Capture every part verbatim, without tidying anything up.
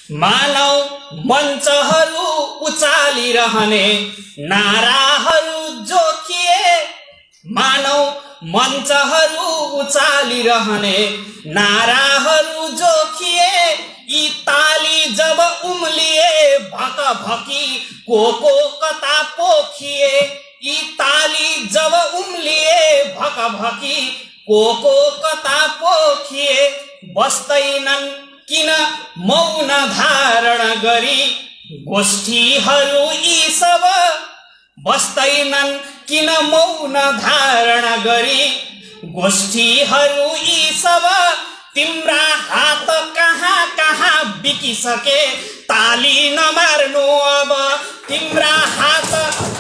मानव मञ्चहरू उचालिरहने नाराहरू जोखिए मानव मञ्चहरू उचालिरहने नाराहरू जोखिए यी ताली जब उम्लिए भक भकी को को कता पोखिए यी ताली जब उम्लिए भक भकी को को कता पोखिए बस्दैनन् किन मौन धारण गरी गोष्ठीहरू यी सब बस्दैनन् किन मौन धारण गरी गोष्ठीहरू यी सब तिम्रा हात कहाँ कहाँ बिकिसके ताली नमार्नु अब तिम्रा हात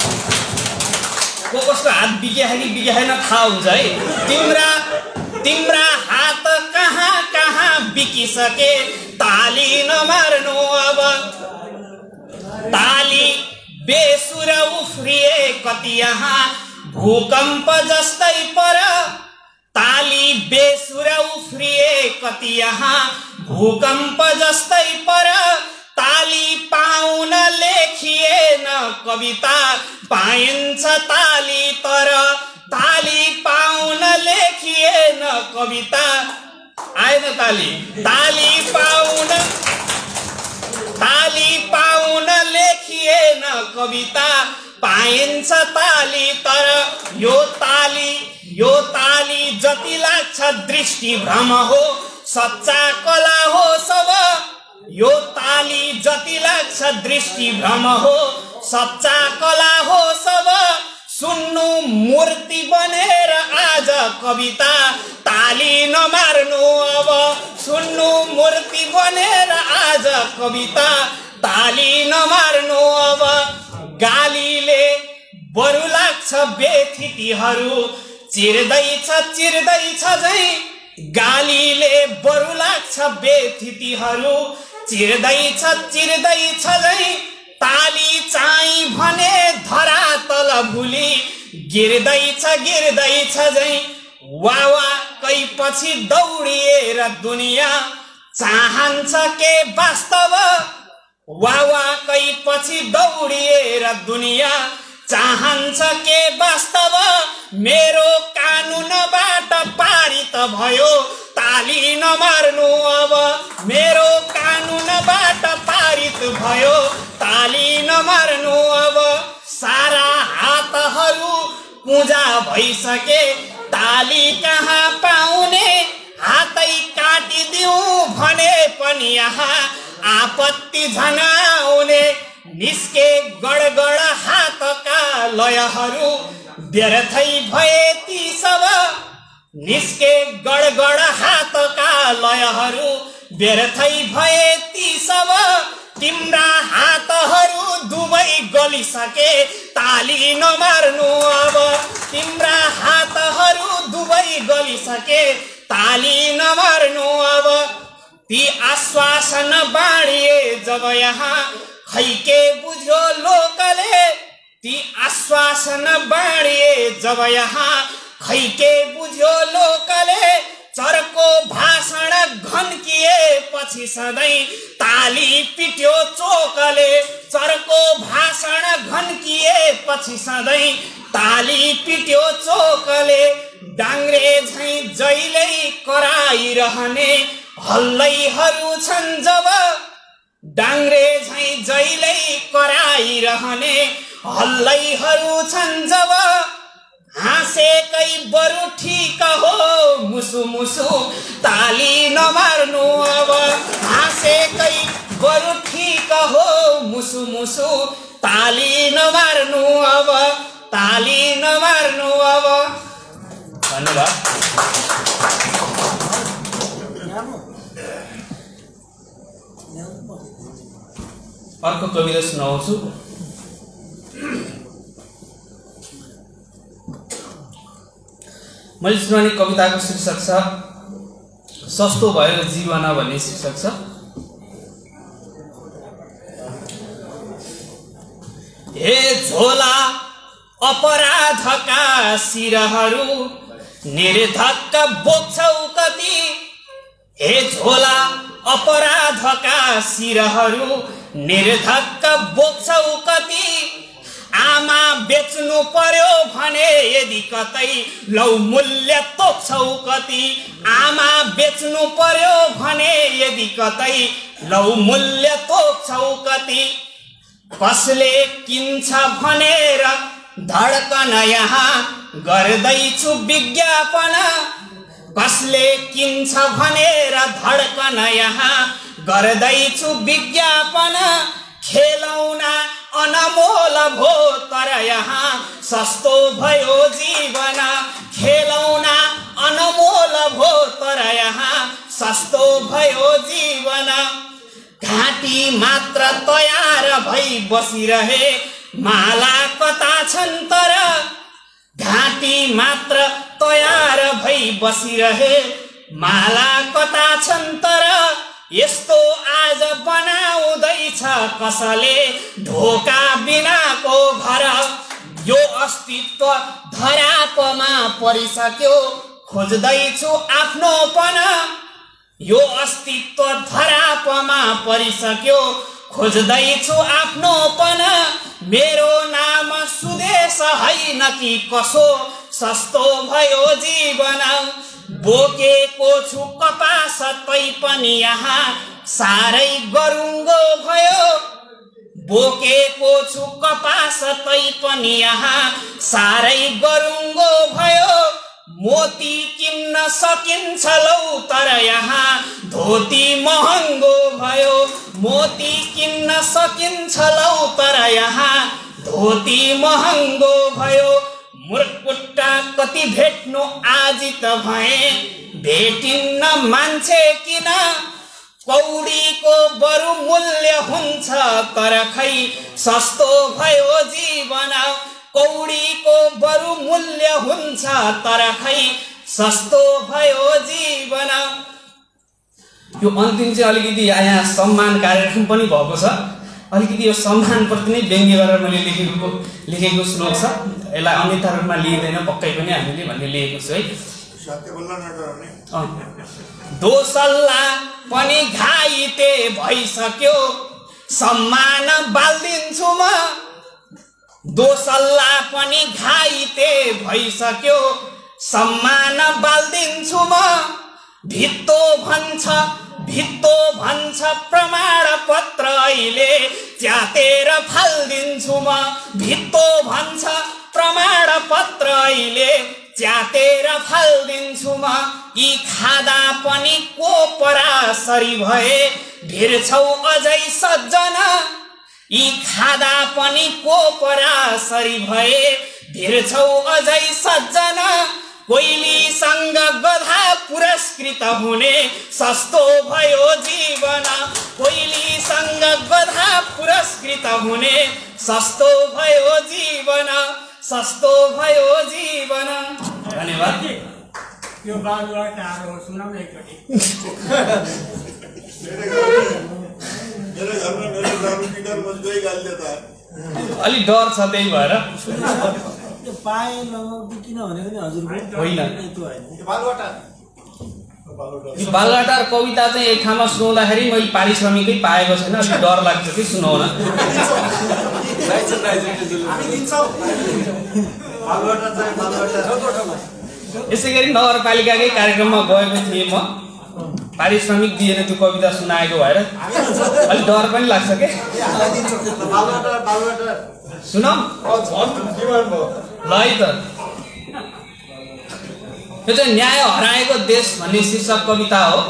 को कसको हात बिक्या कि बिक्या छैन थाहा हुन्छ है तिम्रा तिम्रा हात कहाँ कहाँ बिकिसके ताली नमार्नु अब ताली बेसुर उफ्रिए कति यहाँ भूकम्प जस्तै पर ताली बेसुर उफ्रिए कति यहाँ भूकम्प जस्तै पर ताली पाउन लेखिएन कविता पाइन्छ ताली तर ताली पाउन लेखिएन कविता आएन ताली ताली पाउन ताली पाउन लेखिएन कविता पाइन्छ ताली तर यो ताली यो ताली जति लाग्छ दृष्टि भ्रम हो सच्चा कला हो सब यो ताली जति लाग्छ दृष्टि भ्रम हो सच्चा कला हो सब सुन्नु मूर्ति बनेर आज कविता ताली नमार्नु अब सुन्नु मूर्ति बनेर आज कविता ताली नमार्नु अब गालीले बरु लाग्छ व्यथितिहरू चिर्दैछ चिर्दैछ झै गालीले बरु लाग्छ व्यथितिहरू चिर्दैछ चिर्दैछ झै ताली चाहिँ भने धरातल भुली गिर्दैछ गिर्दैछ झै वावा कै पछि दौडिएर दुनिया चाहन्छ के वास्तव वावा कै पछि दौडिएर दुनिया चाहन्छ के वास्तव मेरो कानुनबाट पारित भयो ताली नमार्नु अब मेरो कानुनबाट पारित भयो ताली नमार्नु अब सारा हातहरू पूजा भइसके ताली कहाँ पाउने हातै काटिदिउँ भने पनि यहाँ आपत्ति झनाउने निस्के गडगड हातका लयहरू व्यर्थै भए ती सब निस्के गडगड हातका लयहरू व्यर्थै भए ती सब तिम्रा हातहरू दुवै गलिसके ताली नमार्नु अब तिम्रा हातहरू दुवै गलिसके ताली नमार्नु अब ती आश्वासन बाँडिए जब यहाँ खै के बुझ्यो लोकले ती आश्वासन बाँडिए जब यहाँ खै के बुझ्यो लोकले चर्को भाषण घन्किए पछि सधैँ ताली पिट्यो चोकले चर्को भाषण घन्किए पछि सधैँ ताली पिट्यो चोकले डाङ्ग्रे झैँ जहिल्यै कराइरहने हल्लैहरू छन् जब डाङ्ग्रे झैँ जहिल्यै कराइरहने हल्लैहरू छन् जब हाँसेकै बरु ठिक हो मुसु मुसु ताली नमार्नु अब हाँसेकै बरु ठिक हो मुसु मुसु ताली नमार्नु अब ताली नमार्नु अब धन्यवाद। अर्को कविता सुनाउँछु। मैले सुनाउने कविताको शीर्षक छ सस्तो भयो जीवन भन्ने शीर्षक छ। हे झोला अपराधका शिरहरू निर्धक्क बोक्छौ कति हे झोला अपराधका शिरहरू निर्धक्क बोक्छौ कति। आमा बेच्नु पर्यो भने यदि कतै लौ मूल्य तोक्छौ कति। आमा बेच्नु पर्यो भने यदि कतै लौ मूल्य तोक्छौ कति। कसले किन्छ भनेर धड्कन यहाँ गर्दैछु विज्ञापन। कसले किन्छ भनेर धड्कन यहाँ गर्दैछु विज्ञापन। खेलौना अनमोल भो तर यहाँ सस्तो भयो जीवन। खेलौना अनमोल भो तर यहाँ सस्तो भयो जीवन। घाँटी मात्र तयार भई बसिरहे माला कता छन् तर। घाँटी मात्र तयार भई बसिरहे माला कता छन् तर। यस्तो आज बनाउँदैछ कसले ढोका बिनाको घर। यो अस्तित्व धरापमा परिसक्यो खोज्दैछु आफ्नोपन। यो अस्तित्व धरापमा परिसक्यो खोज्दैछु आफ्नोपन। मेरो नाम सुदेश होइन कि कसो सस्तो भयो जीवन। बोकेको छु कपास तै पनि यहाँ साह्रै गरुङ्गो भयो। बोकेको छु कपास तै पनि यहाँ साह्रै गरुङ्गो भयो। मोती किन्न सकिन्छ लौ तर यहाँ धोती महँगो भयो। मोती किन्न सकिन्छ लौ तर यहाँ धोती महँगो भयो। मुर्कुट्टा कति भेट्नु आजित भए भेटिन्न मान्छे किन। कौडीको बरु मूल्य हुन्छ तर खै सस्तो भयो जीवन। कौडीको बरु मूल्य हुन्छ तर खै सस्तो भयो जीवन। यो अन्तिम चाहिँ अलिकति यहाँ सम्मान कार्यक्रम पनि भएको छ। अलिकति यो सम्मानप्रति नै व्यङ्ग्य गरेर मैले लेखेको लेखेको श्लोक छ। यसलाई अन्यथा रूपमा लिइँदैन पक्कै पनि हामीले भन्ने लेखेको छु है। दोसल्ला पनि घाइते भइसक्यो सम्मान बाल्दिन्छु म। दोसल्ला पनि घाइते भइसक्यो सम्मान बाल्दिन्छु म। भित्तो भन्छ भित्तो भन्छ प्रमाण पत्र अहिले च्यातेर फाल्दिन्छु म। भित्तो भन्छ प्रमाण पत्र अहिले च्यातेर फाल्दिन्छु म। यी खादा पनि को परासरी भए भिर्छौ अझै सज्जन। यी खादा पनि को परासरी भए भिर्छौ अझै सज्जन। कोइलीसँग गधा पुरस्कृत हुने सस्तो भयो जीवन। कोइलीसँग गधा पुरस्कृत हुने सस्तो भयो जीवन। सस्तो भयो जीवन। धन्यवाद। यो बालुवा टाढो सुनाउन एकचोटि। मेरे घर में मेरे दारू पीकर मुझ गई गाल देता है। अलि डर छ त्यही भएर। त्यो पाए नगौँ किन भनेको नि हजुरको होइन। यस्तो हैन। यो बालुवाटा यो बालुवाटार कविता चाहिँ एक ठाउँमा सुनाउँदाखेरि मैले पारिश्रमिकै पाएको छैन। अलिक डर लाग्छ कि सुनाउन। यसै गरी नगरपालिकाकै कार्यक्रममा गएको थिएँ म। पारिश्रमिक दिएन त्यो कविता सुनाएको भएर अलिक डर पनि लाग्छ के। सुनौ ल है त। यो चाहिँ न्याय हराएको देश भन्ने शीर्षक कविता हो।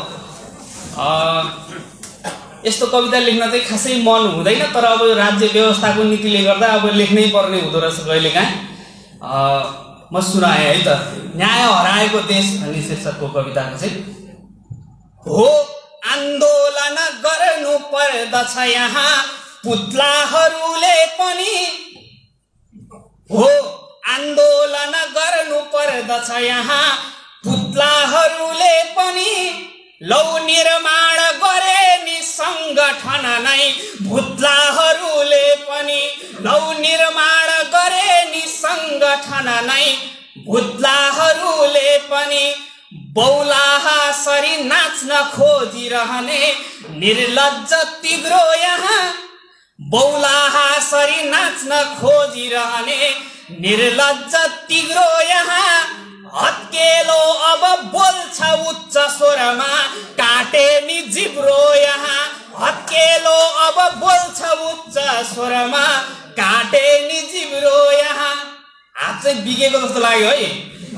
यस्तो कविता लेख्न चाहिँ खासै मन हुँदैन तर अब राज्य व्यवस्थाको नीतिले गर्दा अब लेख्नै पर्ने हुँदो रहेछ कहिलेकाहीँ। म सुनाएँ है त। न्याय हराएको देश भन्ने शीर्षकको कविताको चाहिँ हो। आन्दोलन गर्नु पर्दछ यहाँ पुतलाहरूले पनि। हो आन्दोलन गर्नु पर्दछ यहाँ पुतलाहरूले पनि। लौ निर्माण गरे नि सङ्गठन नै भुत्लाहरूले पनि। लौ निर्माण गरे नि सङ्गठन नै भुत्लाहरूले पनि। बौलाहा सरी नाच्न खोजिरहने निर्लज्ज तिग्रो यहाँ बौलाहा सरी नाच्न खोजिरहने निर्लज्ज तिग्रो यहाँ हत्केलो अब बोल्छ उच्च स्वरमा काटे नि जिब्रो यहाँ हत्केलो अब बोल्छ उच्च स्वरमा काटे नि जिब्रो यहाँ हात चाहिँ बिगेको जस्तो लाग्यो है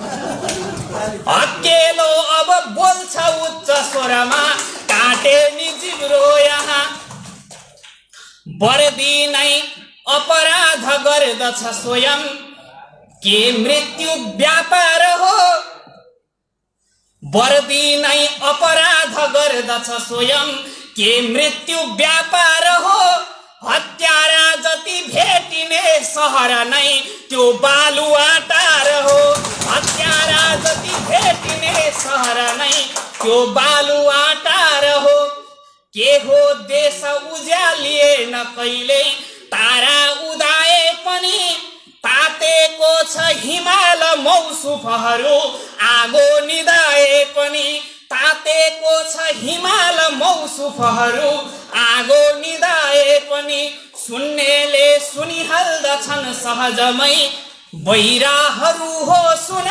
हत्केलो अब बोल्छ उच्च स्वरमा काटे नि जिब्रो यहाँ बर्दी नै अपराध गर्दछ स्वयं के मृत्यु व्यापार हो बर्दी नै अपराध गर्दछ स्वयं के मृत्यु व्यापार हो हत्यारा जति भेटिने सहर नै त्यो बालुवाटार हो हत्यारा जति भेटिने सहर नै त्यो बालुवाटार हो के हो देश उज्यालिएन कहिल्यै तारा उदाए पनि तातेको छ हिमाल मौसुफहरू आगो निदाए पनि तातेको छ हिमाल मौसुफहरू आगो निदाए पनि सुन्नेले सुनिहाल्दछन् सहजमै बहिराहरू हो सुन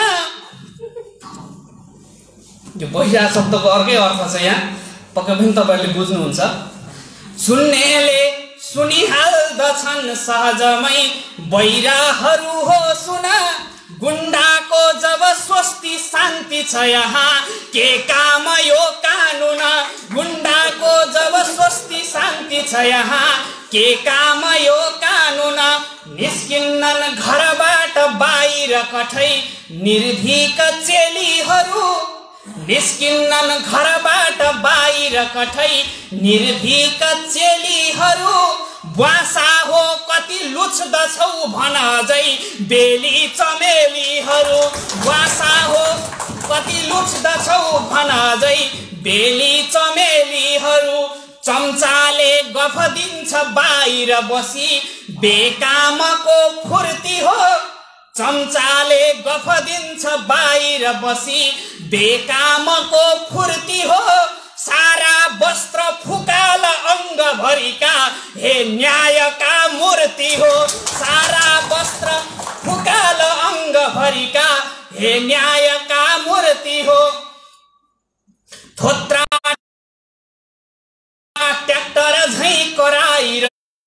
यो बहिरा शब्दको अर्कै अर्थ छ यहाँ पक्कै पनि तपाईहरुले बुझ्नुहुन्छ सुन्नेले सुनिहाल्दछन् सहजमै बहिराहरू हो सुन गुण्डाको जब स्वस्ति शान्ति छ यहाँ के काम यो कानुन गुण्डाको जब स्वस्ति शान्ति छ यहाँ के काम यो कानुन निस्किन्नन् घरबाट बाहिर कठै निर्भीक चेलीहरू निस्किन्नन् घरबाट बाहिर कठै निर्भीक चेलीहरू वासा हो कति लुच्दछौ भन अझै बेली चमेलीहरू वासा हो कति लुच्दछौ भन अझै बेली चमेलीहरू चम्चाले गफ दिन्छ बाहिर बसी बेकामको फुर्ती हो चम्चाले गफ दिन्छ बाहिर बसी बेकामको फुर्ती हो सारा वस्त्र फुकाल अंग भरिका हे न्यायका मूर्ति हो सारा वस्त्र फुकाल अंग भरिका हे न्यायका मूर्ति हो थोत्रा ट्र्याक्टर झै कराइरहने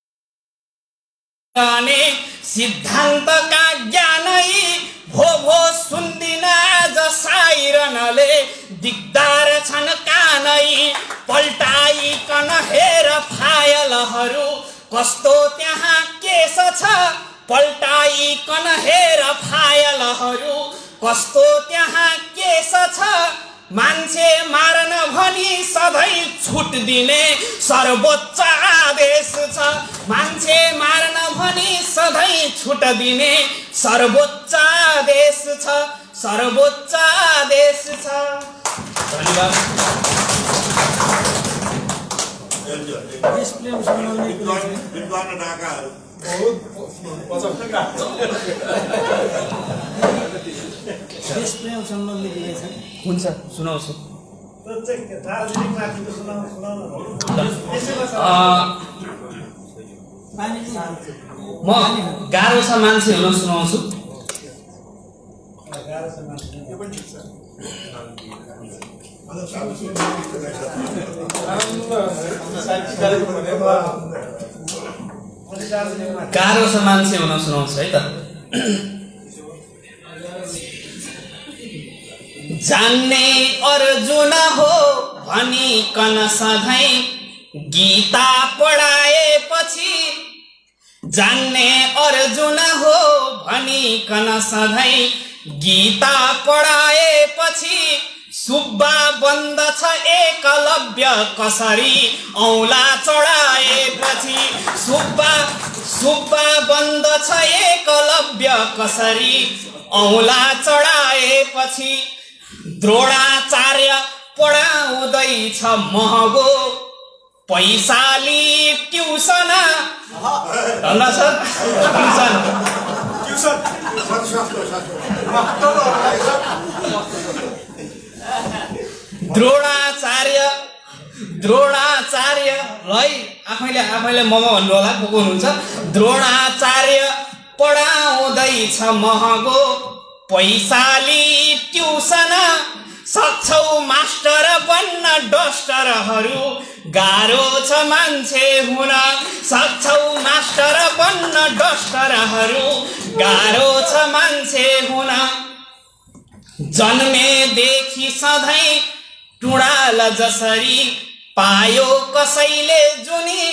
सिद्धान्तका ज्ञानै भो भो सुन्दिन आज साइरनले दिगदार छन् कानै पल्टाइकन हेर फायलहरू कस्तो त्यहाँ केस छ पल्टाइकन हेर फायलहरू कस्तो त्यहाँ केस छ मान्छे मार्न भनी सधैँ छुट दिने सर्वोच्च आदेश छ मान्छे मार्न भनी सधैँ छुट दिने सर्वोच्च आदेश छ सर्वोच्च आदेश छ धन्यवाद विद्वान ढाकाहरू देश प्रेम सम्बन्धी लेखेछन् हुन्छ सुनाउँछु म गाह्रो छ मान्छेहरू सुनाउँछु गाह्रो छ मान्छे हुन सुनाउँछु है त जान्ने अर्जुन हो भनिकन सधैँ गीता पढाएपछि जान्ने अर्जुन हो भनिकन सधैँ गीता पढाएपछि सुब्बा बन्द छ एकलव्य कसरी औला चढाएपछि सुब्बा सुब्बा बन्द छ एकलव्य कसरी औला चढाएपछि द्रोणाचार्य पढाउँदैछ महँगो पैसाली ट्युसन धन्दा सर ट्युसन द्रोणाचार्य द्रोणाचार्य ल है आफैले आफैले ममा भन्नु होला को को हुनुहुन्छ। द्रोणाचार्य पढाउँदैछ महँगो पैसाली ट्युसन सक्छौ मास्टर बन्न डस्टरहरू गाह्रो छ मान्छे हुन सक्छौ मास्टर बन्न डस्टरहरू गाह्रो छ मान्छे हुन जन्मेदेखि सधैँ टुँडाल जसरी पायो कसैले जुनी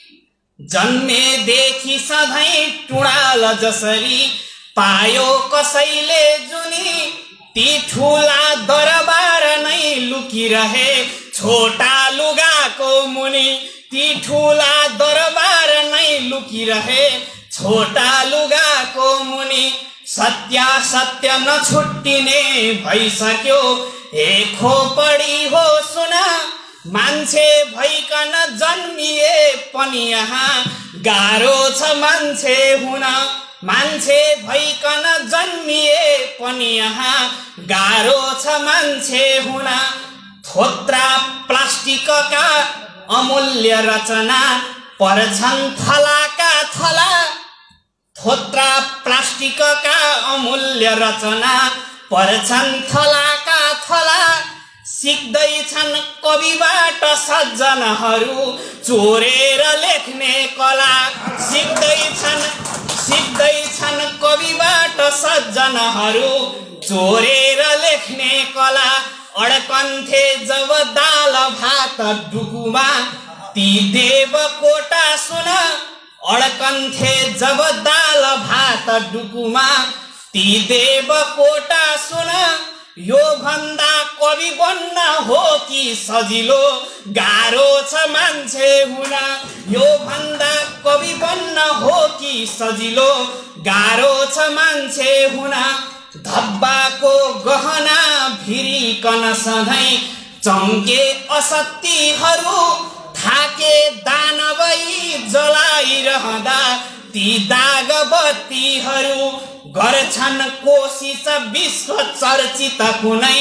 जन्मेदेखि सधैँ टुँडाल जसरी पायो कसैले जुनी ती ठुला दरबार नै लुकिरहे छोटा लुगाको मुनि ती ठुला दरबार नै लुकिरहे छोटा लुगाको मुनि सत्य सत्य नछुट्टिने भइसक्यो हे खोपडी हो सुन मान्छे भइकन जन्मिए पनि यहाँ गाह्रो छ मान्छे हुन मान्छे भइकन जन्मिए पनि यहाँ गाह्रो छ मान्छे हुन थोत्रा प्लास्टिकका अमूल्य रचना पर्छन् थलाका थला थोत्रा प्लास्टिकका अमूल्य रचना पर्छन् थलाका थला सिक्दैछन् कविबाट सज्जनहरू चोरेर लेख्ने कला सिक्दैछन् सिक्दैछन् कविबाट सज्जनहरू चोरेर लेख्ने कला अड्कन्थे जब दाल भात डुकुमा ती देवकोटा सुन अड्कन्थे जब दाल भात डुकुमा ती देवकोटा सुन यो भन्दा कवि बन्न हो कि सजिलो गाह्रो छ मान्छे हुन यो भन्दा कवि बन्न हो कि सजिलो गाह्रो छ मान्छे हुन धब्बाको गहना भिरिकन सधैँ चम्के असत्यहरू थाके दानवै जलाइरहँदा ती दाग बत्तीहरू गर्छन् कोशिश विश्व चर्चित कुनै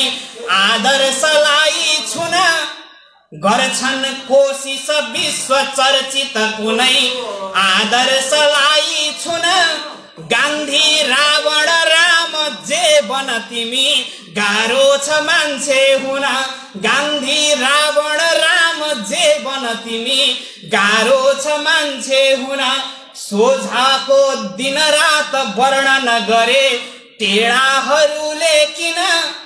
आदर्शलाई छुन गर्छन् कोशिश विश्व चर्चित कुनै आदर्शलाई छुन गान्धी रावण राम जे बन तिमी गाह्रो छ मान्छे हुन गान्धी रावण राम जे बन तिमी गाह्रो छ मान्छे हुन सोझाको दिन रात वर्णन गरे टेढाहरूले किन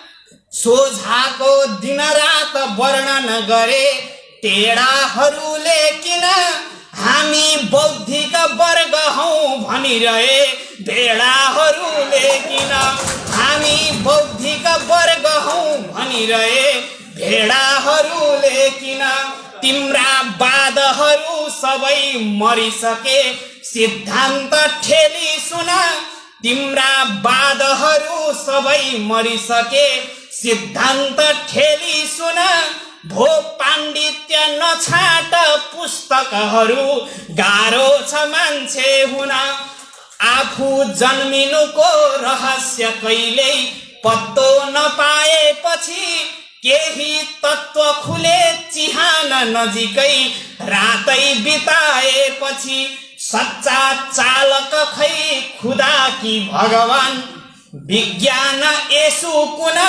सोझाको दिन रात वर्णन गरे टेढाहरूले किन हामी बौद्धिक वर्ग हौं भनिरहे भेडाहरूले किन हामी बौद्धिक वर्ग हौं भनिरहे भेडाहरूले किन तिम्रा वादहरू सबै मरिसके सिद्धान्त ठेली सुन तिम्रा वादहरू सबै मरिसके सिद्धान्त ठेली सुन भो पाण्डित्य नछाट पुस्तकहरू गाह्रो छ मान्छे हुन आफू जन्मिनुको रहस्य कहिल्यै पत्तो नपाएपछि केही तत्त्व खुले चिहान नजिकै रातै बिताएपछि सच्चा चालक खै खुदा कि भगवान विज्ञान यसु कुन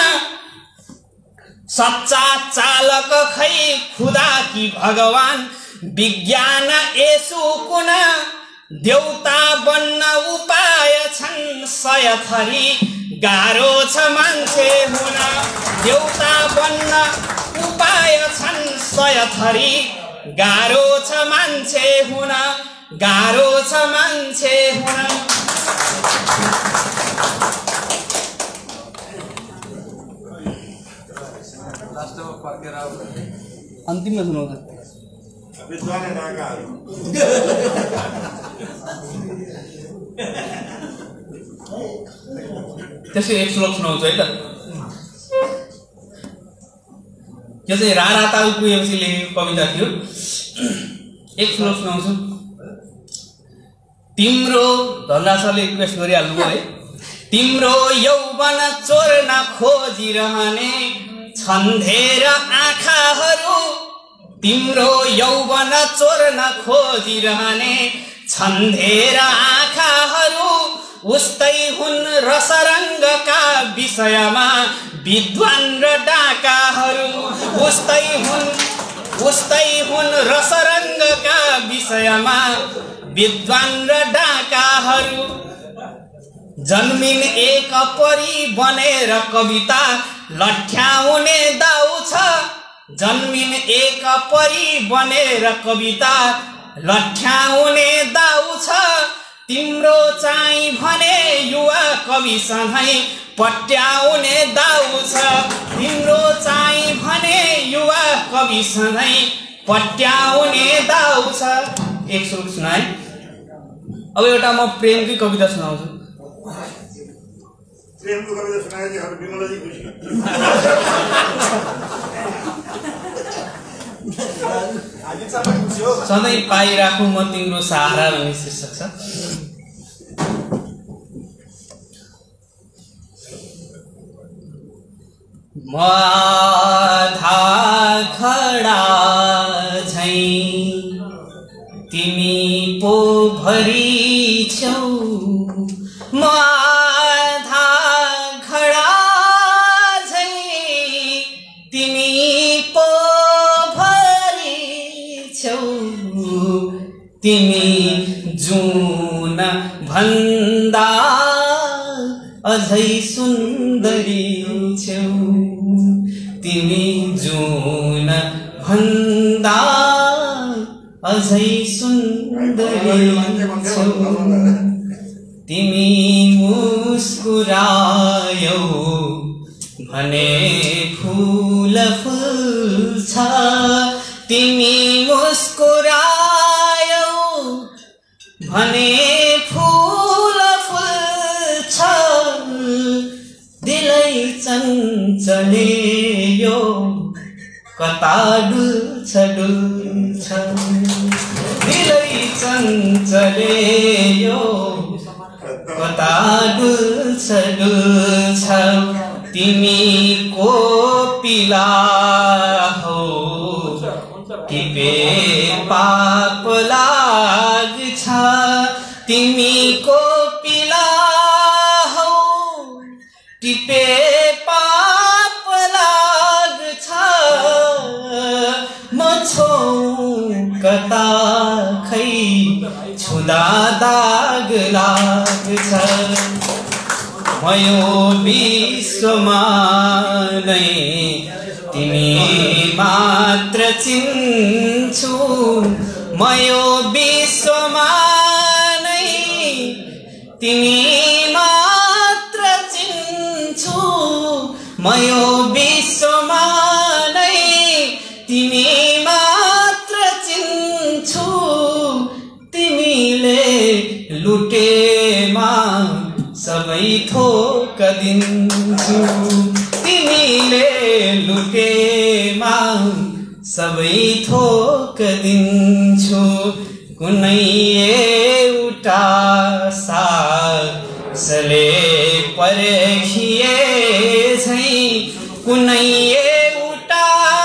सच्चा चालक खै खुदा कि भगवान विज्ञान यसु कुन देउता बन्न उपाय छन् सय थरी गाह्रो छ मान्छे हुन देउता बन्न उपाय छन् सय थरी गाह्रो छ मान्छे हुन गाह्रो छ मान्छे हुन अन्तिममा सुनाउँछ त्यसै एक श्लोक सुनाउँछु है त यो चाहिँ राणा ताल पुगेपछि लेखेको कविता थियो एक श्लोक सुनाउँछु तिम्रो धन्दा सरले रिक्वेस्ट गरिहाल्नु है तिम्रो यौवन चोर्न खोजिरहने छन्धेर आँखाहरू तिम्रो यौवन चोर्न खोजिरहने छन्धेर आँखाहरू उस्तै हुन् रसरङ्गका विषयमा विद्वान र डाकाहरू उस्तै हुन् उस्तै हुन् रसरङ्गका विषयमा विद्वान र डाकाहरू जन्मिन एक परी बनेर कविता लठ्याउने दाउ छ जन्मिन एक परी बनेर कविता लठ्याउने दाउ छ तिम्रो चाहिँ भने युवा कवि सधैँ पट्याउने दाउ छ तिम्रो चाहिँ भने युवा कवि सधैँ पट्याउने दाउ छ। एक श्लोक सुनाए। अब एउटा म प्रेमकै कविता सुनाउँछु। प्रेमको कविता सुनाए कि हाम्रो विमला जी खुसी सधैँ पाइराखु म तिम्रो सहारा भन्ने शीर्षक छ। म आधा खडा झैं तिमी पो भरी छौ म आधा खडा झैं तिमी पो तिमी जुन भन्दा अझै सुन्दरी छौ तिमी जुन भन्दा अझै सुन्दरी छौ तिमी मुस्कुरायौ भने फूल फुल्छ तिमी मुस्कुरायौ भने फूल फुल्छ दिलै चञ्चल्यो कता डुल्छ डुल्छ दिलै चञ्चल्यो कता डुल्छ डुल्छ तिमी कोपिला हौ टिपे पाप लाग्छ तिमी कोपिला हौ टिपे पाप लाग्छ म छौ कता खै छुँदा दाग लाग्छ म यो विश्वमा नै तिमी मात्र चिन्छु म यो विश्वमा नै तिमी मात्र चिन्छु म यो विश्वमा नै तिमी मात्र चिन्छु तिमीले लुटेमा सबै थोक दिन्छु तिमीले लुटेमा सबै थोक दिन्छु कुनै एउटा सासले पर्खिए झैं कुनै एउटा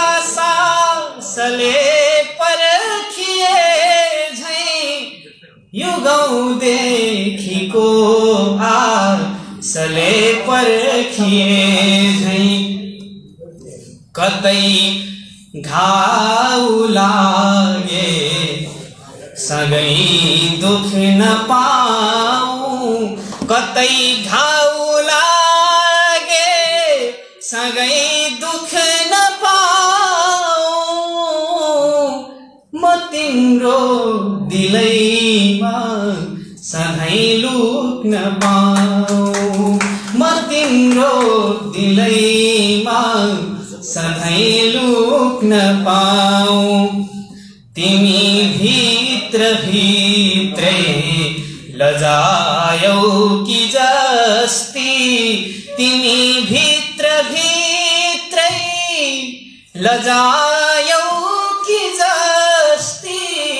सासले पर्खिए झैं युगौँदेखिको आसले पर्खिए झैं कतै घाउ लागे सँगै दुख न पाऊँ कतै घाउ लागे सँगै दुख न पाऊँ म तिम्रो दिलैमा सधैँ लुक्न पाऊँ म तिम्रो दिलैमा सधैँ लुक्न पाऊँ तिमी भित्र भित्रै लजायौ कि जस्ती तिमी भित्र भित्रै लजायौ कि जस्ती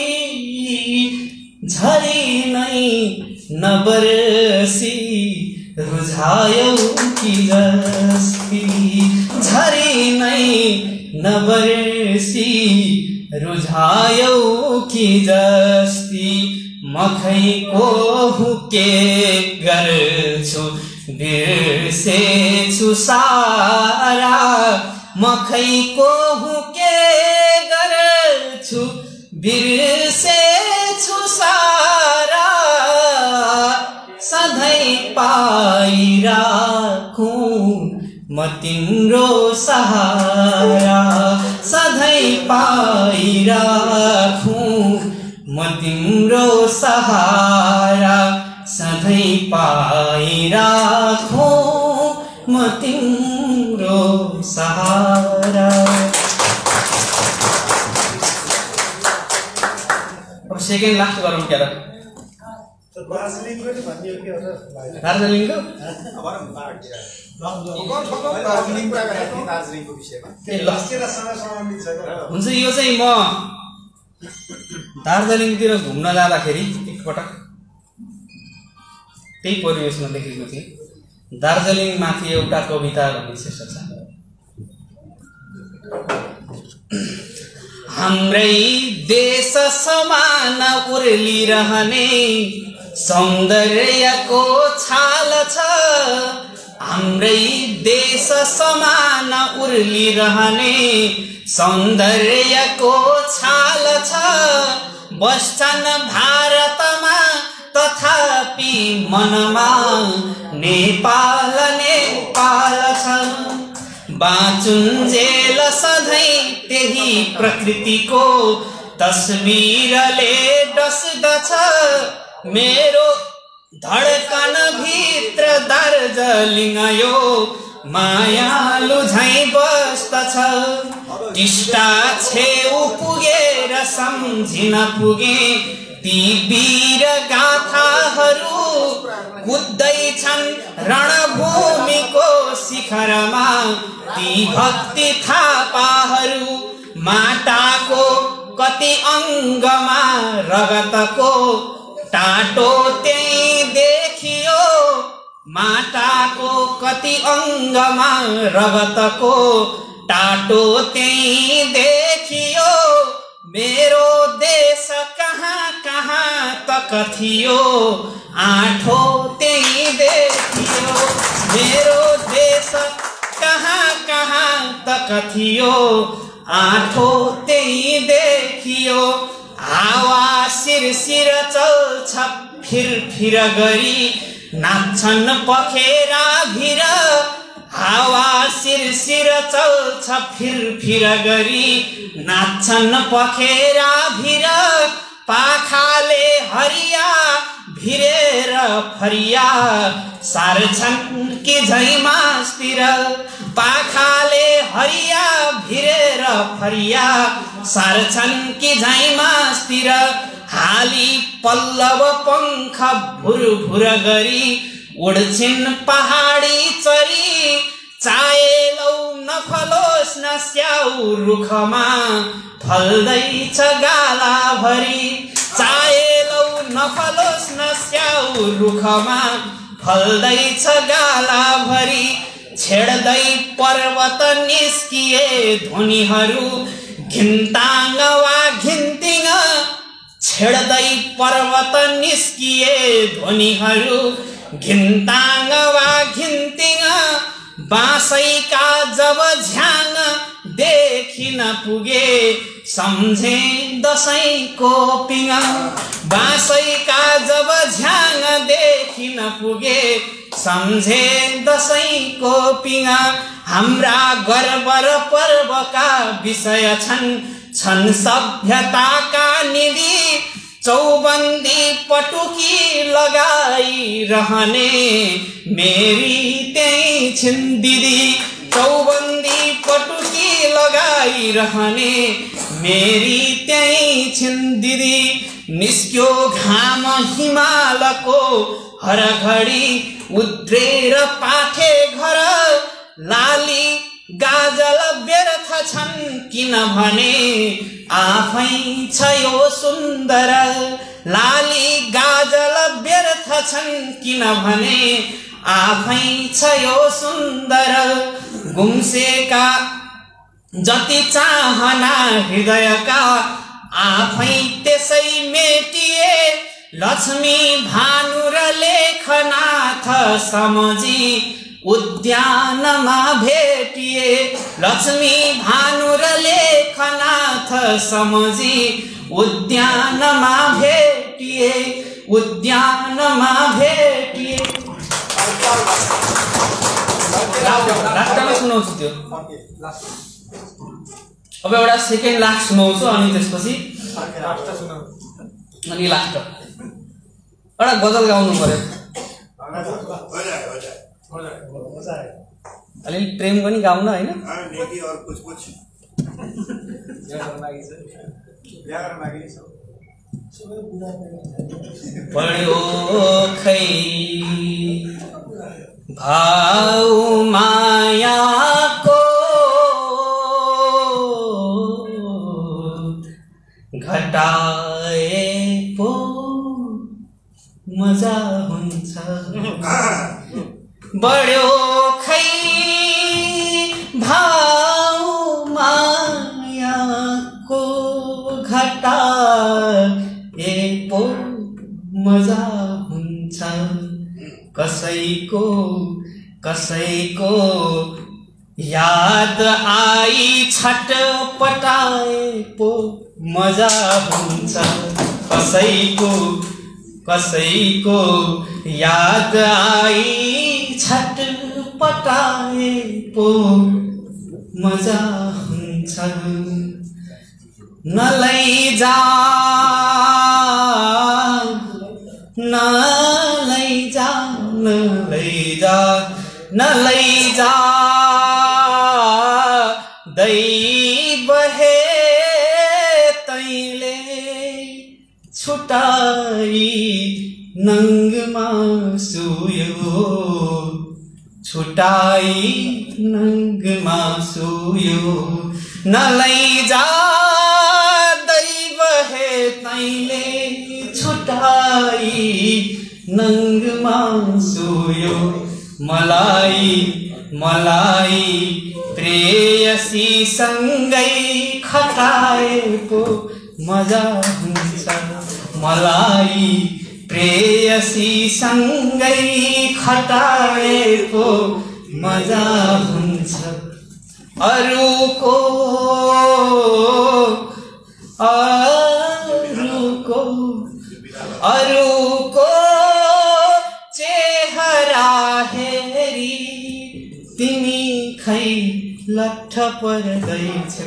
झरी नै नबरसी रुझायौ कि जस्ती झरी नै नबर्सी रुझायौ कि जस्ती मखैको हुके गर्छु बिर्सेछु सारा मखैको हुके गर्छु बिर्सेछु सारा सधैँ पाइराखौँ म तिम्रो सहारा सधैँ पाइराखौँ म तिम्रो सहारा सधैँ पाइराखौँ म तिम्रो सहारा। अब सेकेन्ड लास्ट गरौँ क्या र दार्जिलिङको नि भनियो के हो र दार्जिलिङको दार्जिलिङ कुरा गरेको थिएँ दार्जिलिङको विषयमा ए ल केटासँग सम्बन्धित छैन हुन्छ। यो चाहिँ म दार्जिलिङतिर घुम्न जाँदाखेरि एकपटक त्यही परिवेशमा देखेको थिएँ। दार्जिलिङमाथि एउटा कविता भन्ने शीर्षक छ। हाम्रै देश समान उर्लिरहने सौन्दर्यको छाल छ हाम्रै देश समान उर्लिरहने सौन्दर्यको छाल छ बस्छन् भारतमा तथापि मनमा नेपाल नेपाल छ बाँचुन्जेल सधैँ त्यही प्रकृतिको तस्बिरले डस्दछ मेरो धडकन भित्र दार्जिलिङ यो मायालु झैँ बस्दछ टिस्टा छेउ पुगेर सम्झिन पुगे ती वीर गाथाहरू कुद्दैछन् रणभूमिको शिखरमा ती भक्ति थापाहरू माटाको कति अङ्गमा रगतको टाटो त्यही देखियो माटाको कति अङ्गमा रगतको टाटो त्यही देखियो मेरो देश कहाँ कहाँ तक थियो आँठो त्यही देखियो मेरो देश कहाँ कहाँ तक थियो आँठो त्यही देखियो हावा शिरशिर चल्छ फिर फिर गरी नाच्छन् पखेरा भिर हावा शिरशिर चल्छ फिर फिर गरी नाच्छन् पखेरा भिर पाखाले हरिया भिरेर फरिया सार्छन् कि झैमासतिर पाखाले हरिया भिरेर फरिया सार्छन् कि झैमासतिर हाली पल्लव पंख भुर भुर गरी उड्छिन् पहाडी चरी चाहेलौ नफलोस् न स्याउ रुखमा फल्दैछ गालाभरि चाहेलौ नफलोस् न स्याउ रुखमा फल्दैछ गालाभरि छेड्दै पर्वत निस्किए ध्वनिहरू घिन्ताङ वा घिन्तिङ छेड्दै पर्वत निस्किए ध्वनिहरू घिन्ताङ वा घिन्तिङ बाँसैका जब झ्याङ देखिन पुगे सम्झे दसैँको पिङ बाँसैका जब झ्याङ देखिन पुगे सम्झे दसैँको पिङ हाम्रा गर्व र पर्वका विषय छन् छन् सभ्यताका निधि चौबन्दी पटुकी लगाइरहने मेरी त्यही छिन् दिदी चौबन्दी पटुकी लगाइरहने मेरी त्यही छिन् दिदी निस्क्यो घाम हिमालको हर घडी उद्रेर पाठे घर लाली गाजल व्यर्थ छन् किनभने आफै छ यो सुन्दर लाली गाजल व्यर्थ छन् किनभने आफै छ यो सुन्दर गुम्सेका जति चाहना हृदयका आफै त्यसै मेटिए लक्ष्मी भानु र लेखनाथ समझी उद्यानमा भेटिए लक्ष्मी भानु र लेखनाथ समझी उद्यानमा भेटिए उद्यानमा भेटिए। लास्टमा सुनाउँछु त्यो। अब एउटा सेकेन्ड लास्ट सुनाउँछु अनि त्यसपछि अनि लास्ट एउटा गजल गाउनु पर्यो। अलिअलि प्रेम पनि गाउन होइन। पढ्यो खै भाउ मायाको घटाए पो मजा हुन्छ बढ्यो खै भाउ मायाको घटाए पो मजा हुन्छ कसैको कसैको याद आई छटपटाए पो मजा हुन्छ कसैको कसैको याद आई छटपटाए पो मजा हुन्छ नलैजा नलैजा नलैजा नलैजा दैव हे तैले छुटाई नङ्गमा सुयो छुटाई नङ्गमा सुयो नलैजा दैव हे तैले छुटाई नङ्गमा सुयो मलाई मलाई प्रेयसी सँगै खटाए पो मजा हुन्छ मलाई प्रेयसी सँगै खटाए पो मजा हुन्छ अरूको अरूको अरूको चेहरा हेरी तिमी खै लट्ठ पर्दैछौ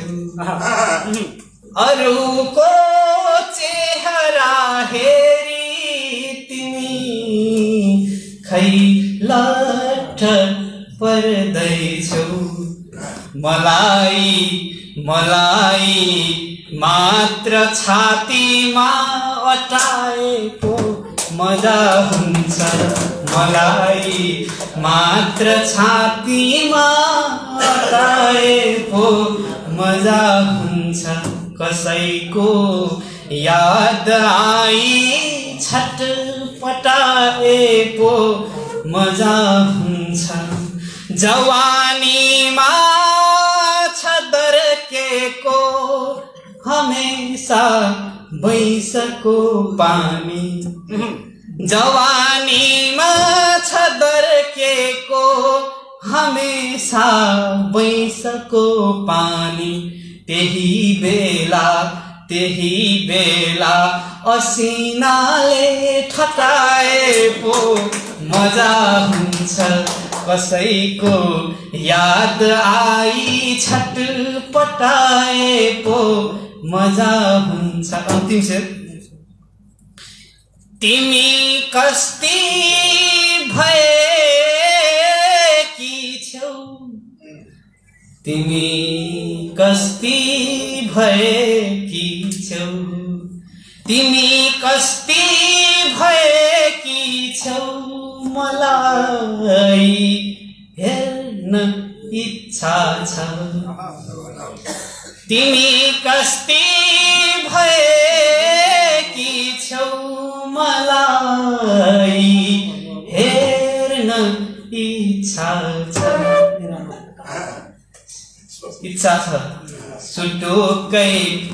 अरूको चेहरा हेरी तिमी खै लट्ठ पर्दैछौ मलाई मलाई मात्र छातीमा अटाए पो मजा हुन्छ मलाई मात्र छातीमा अटाए पो मजा हुन्छ कसैको याद आई छटपटाए पो मजा हुन्छ जवानीमा छदर्केको हमेशा बैसको पानी जवानीमा छदर्केको हमेशा बैसको पानी त्यही बेला त्यही बेला असिनाले ठटाए पो मजा हुन्छ कसैको याद आई छटपटाए पो मजा हुन्छ अन्तिम शेर तिमी कस्ती भएकी छौ तिमी कस्ती भएकी छौ तिमी कस्ती भएकी छौ मलाई हेर्न इच्छा छ तिमी कस्ती भएकी छौ मलाई हेर्न इच्छा छ इच्छा छ सुटुकै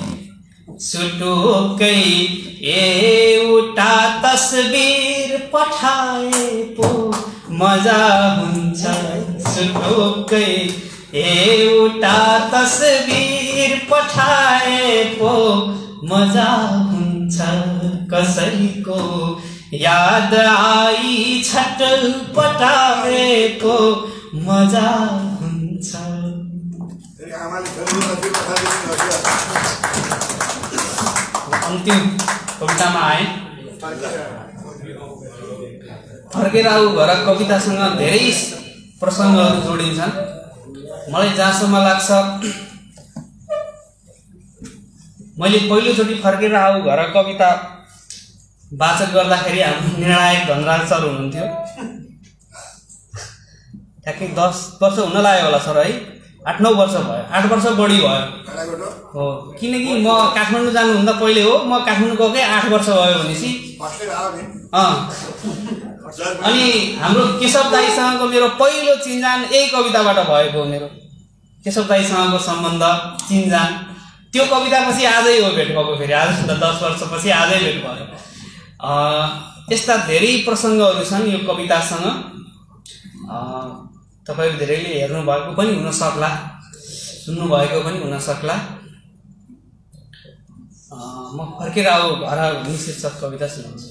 सुटुकै एउटा तस्बिर पठाए पो मजा हुन्छ सुटुकै एउटा तस्बिर पठाए पो मजा हुन्छ कसैको याद आई छटपटाए पो मजा हुन्छ अन्तिम कवितामा आए फर्केर आऊ घर कवितासँग धेरै प्रसङ्गहरू जोडिन्छन् मलाई जहाँसम्म लाग्छ मैले पहिलोचोटि फर्केर आऊ घर कविता वाचन गर्दाखेरि हाम्रो निर्णायक धनराज सर हुनुहुन्थ्यो ठ्याक्कै दस वर्ष हुन लाग्यो होला सर है आठ नौ वर्ष भयो आठ वर्ष बढी भयो हो किनकि म काठमाडौँ जानुभन्दा पहिले हो म काठमाडौँ गएकै आठ वर्ष भयो भनेपछि अँ अनि हाम्रो केशव दाईसँगको मेरो पहिलो चिन्जान यही कविताबाट भएको हो मेरो केशव दाईसँगको सम्बन्ध चिन्जान त्यो कवितापछि आजै हो भेट भएको फेरि आजभन्दा दस वर्षपछि आजै भेट भयो यस्ता धेरै प्रसङ्गहरू छन् यो कवितासँग तपाईहरु धेरैले हेर्नु भएको पनि हुन सक्ला सुन्नु भएको पनि हुन सक्ला म फर्केर आऊ घर शीर्षक कविता सुनाउँछु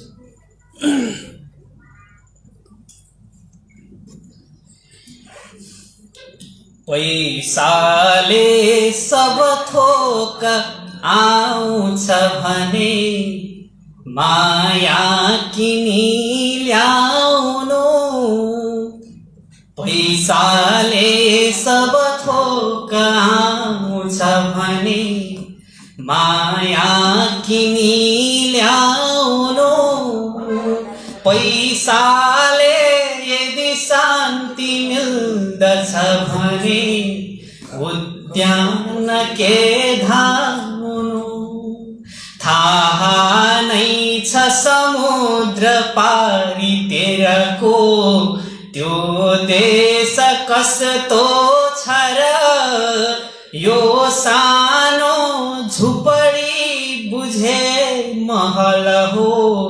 पैसाले सब थोक आउँछ भने माया किनी ल्याउनु पैसाले सब थोक आउँछ भने माया किनी ल्याउनु पैसाले यदि शान्ति मिल्दछ भने उद्यान के धाउनु थाहा नै छ समुद्र पारी तेरको त्यो देश कस्तो छ र यो सानो झुपडी बुझे महल हो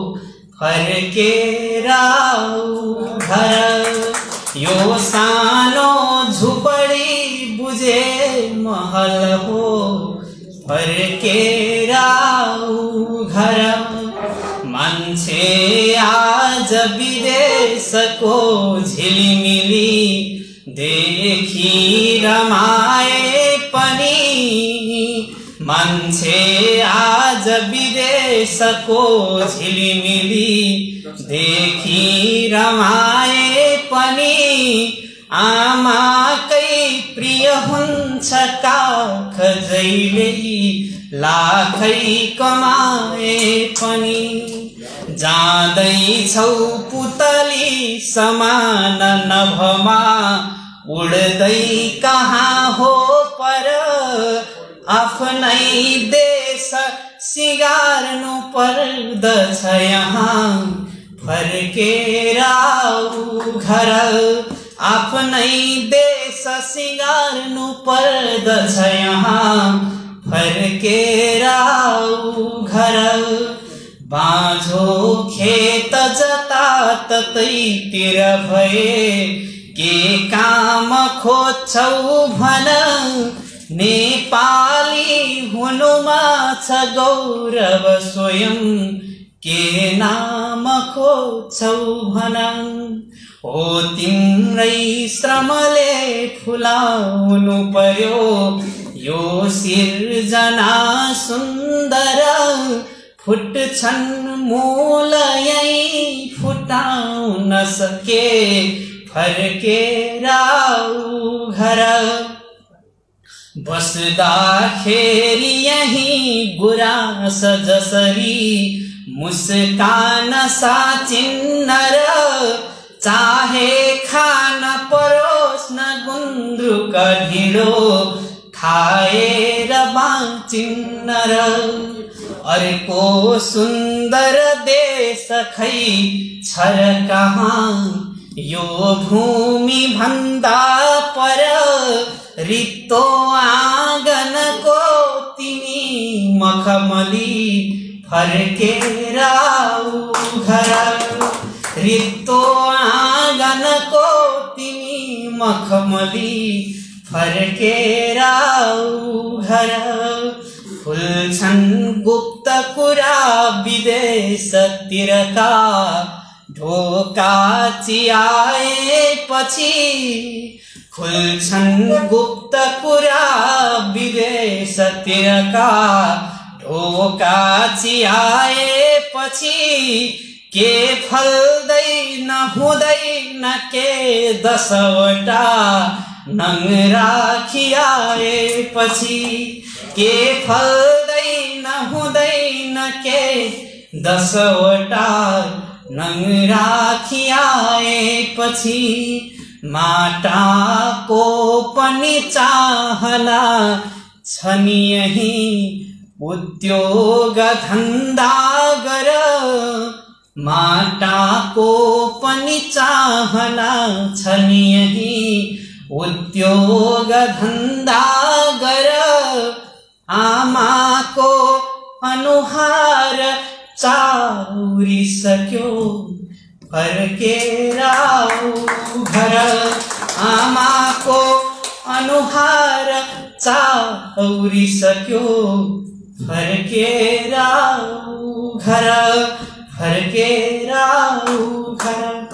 फर्केर आऊ घर यो सानो झुपडी बुझे महल हो फर्केर आऊ घर मान्छे आज विदेशको झिलिमिली देखि रमाए पनि मान्छे आज विदेशको झिलिमिली देखि रमाए पनि आमाकै प्रिय हुन्छ काख जैले लाखै कमाए पनि जाँदैछौ पुतली समान नभमा उड्दै कहाँ हो पर आफ्नै देश सिगार्नु पर्दछ यहाँ फर्केर आऊ घर आफ्नै देश सिगार्नु पर्दछ यहाँ फर्केर आऊ घर बाँझो खेत जताततैतिर भए के काम खोज्छौ भन नेपाली हुनुमा छ गौरव स्वयं के नाम खोज्छौ भन हो तिम्रै श्रमले फुलाउनु पर्यो यो सिर्जना सुन्दर फुट्छन् मूल यही फुटाउन सके फर्केर आऊ घर बस्दाखेरि यही गुराँस जसरी मुस्कान साचिन्न र चाहे खान परोस्न गुन्द्रुक ढिँडो खाएर बाँचिन्न र अर्को सुन्दर देश खै छ र कहाँ यो भूमि भन्दा पर रित्तो आँगनको तिमी मखमली फर्केर आऊ घर। रित्तो आँगनको तिमी मखमली फर्केर आऊ घर। खुल्छन् गुप्त कुरा विदेशतिरका ढोका चियाएपछि। खुल्छन् गुप्त कुरा विदेशतिरका ढोका चियाएपछि। के फल्दैन हुँदैन के दसवटा नङ राखिआएपछि। के फल्दैन हुँदैन के दसवटा नङ राखिआएपछि। माटाको पनि चाहना छ नि यही उद्योग धन्दा गर। माटाको पनि चाहना छ नि यही उद्योग धन्दा गर। आमाको अनुहार चाउरिसक्यो फर्केर आऊ घर। आमाको अनुहार चाउरिसक्यो फर्केर आऊ घर। फर्केर आऊ घर।